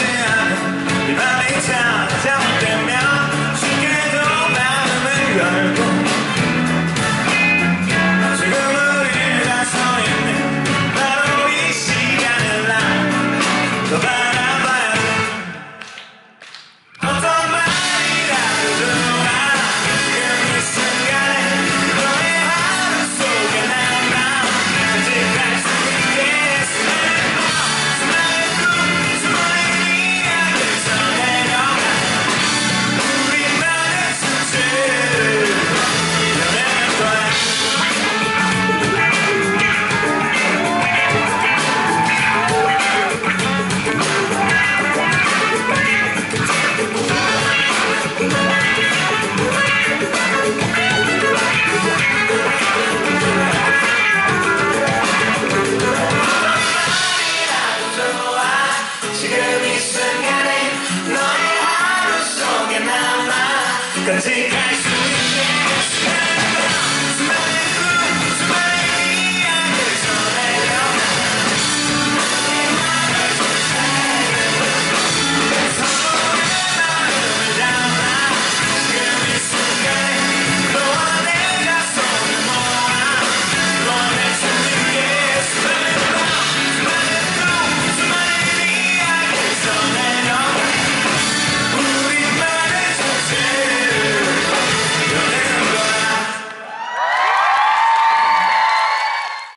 네 맘이 잘못되면 쉽게도 마음을 열고 지금 우리가 서 있는 바로 이 시간을 난 더 바라봐야 돼. 어떤 말이라도 좋아. 지금 이 순간에 너의 하루 속에 남아 간직할 수 있게 수많은 꿈, 수많은 이야기에서 내려가 우리만의 수치를 이겨낼 거야. 지금 이 순간에 너의 하루 속에 남아 간직할